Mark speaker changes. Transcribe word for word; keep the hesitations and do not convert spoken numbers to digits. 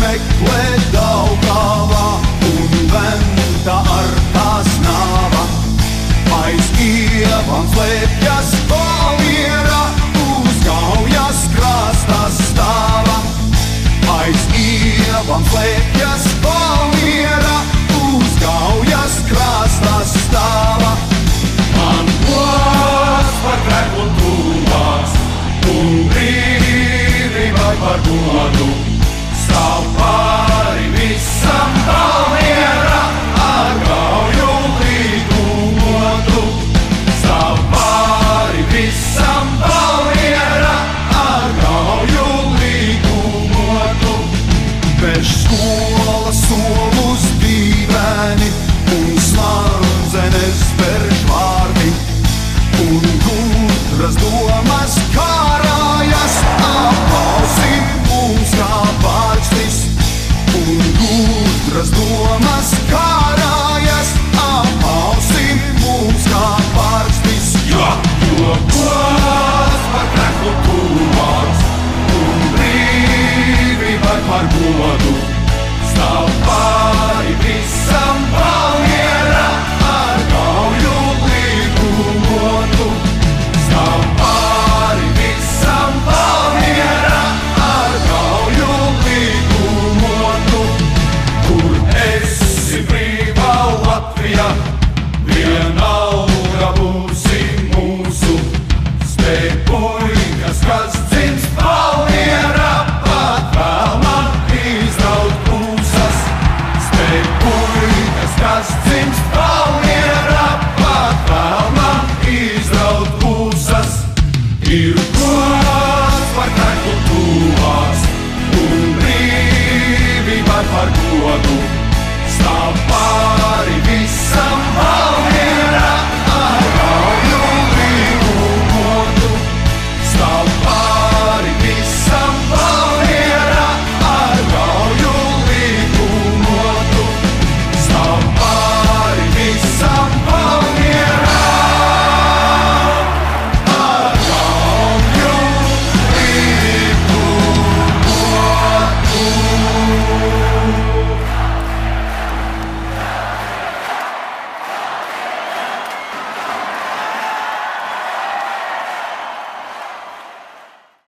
Speaker 1: meklē Daugavā un venta ar tās nāva. Aiz ievām slēpjas Valmiera, uz Gaujas krasta stāva. Aiz ievām slēpjas Valmiera, uz Gaujas krasta stāva.
Speaker 2: Man gods par grēku tuvāks, un brīvībai par godu, stāv pāri visam.